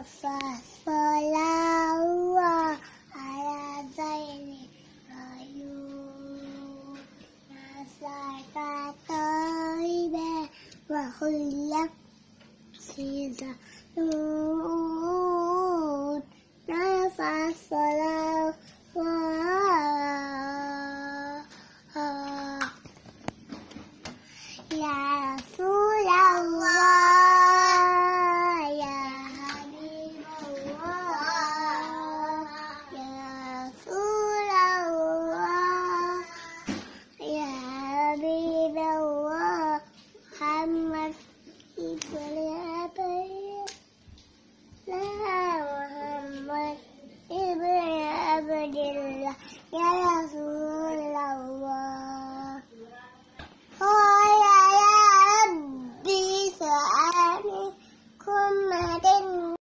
صلى الله على زين العيون نسألك طيبة وخلة سيدة نور نسأل صلاة يا رسول الله يا حبيب الله يا رسول الله يا حبيب الله محمد ابن عبد الله محمد ابن عبد الله يا